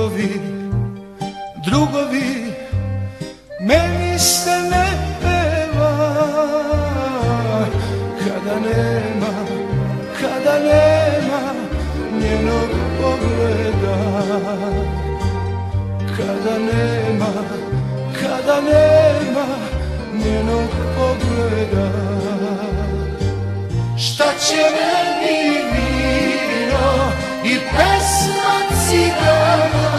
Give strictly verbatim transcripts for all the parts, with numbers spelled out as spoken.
Drugovi, drugovi, meni se ne peva kada nema, kada nema njenog pogleda. Kada nema, kada nema njenog pogleda. Šta će meni vino i pesma cigana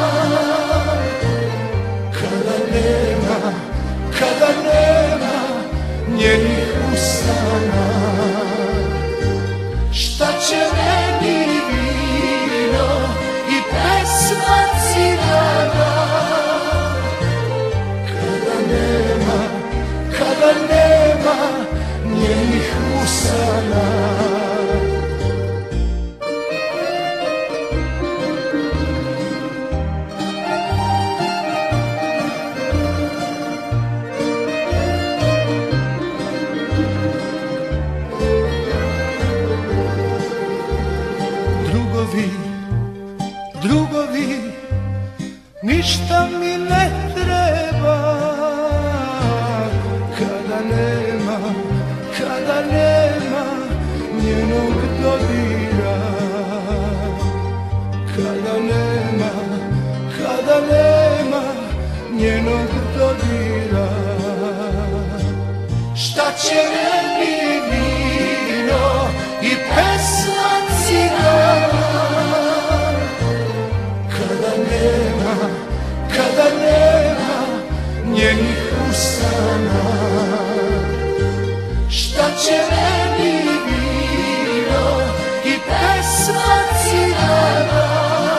kada nema, kada nema njenih usana. Šta će meni vino i pesma cigana kada nema, kada nema njenih usana. Drugovi, drugovi, ništa mi ne treba kada nema, kada nema njenog dodira. Kada nema, kada nema njenog dodira. Šta će meni vino i pesma cigana kada nema, kada nema njenih usana. Šta će meni vino i pesma cigana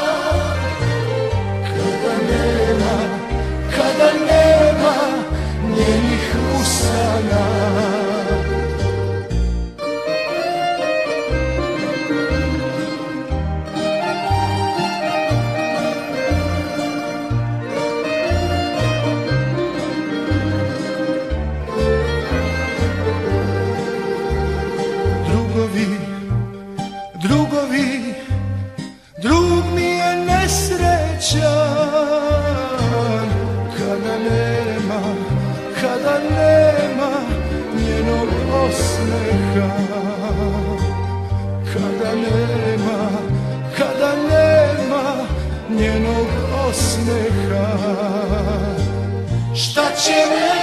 kada nema, kada nema njenih usana. Drugovi, drugovi, drug mi je nesrećan kada nema, kada nema njenog osmeha. Kada nema, kada nema njenog osmeha. Šta će meni